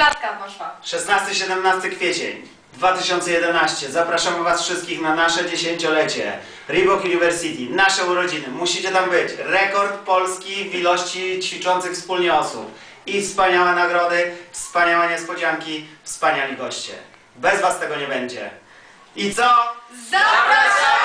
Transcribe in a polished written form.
Kartka poszła. 16-17 kwiecień 2011. Zapraszamy was wszystkich na nasze 10-lecie. Reebok University, nasze urodziny. Musicie tam być. Rekord Polski w ilości ćwiczących wspólnie osób. I wspaniałe nagrody, wspaniałe niespodzianki, wspaniali goście. Bez was tego nie będzie. I co? Zapraszamy!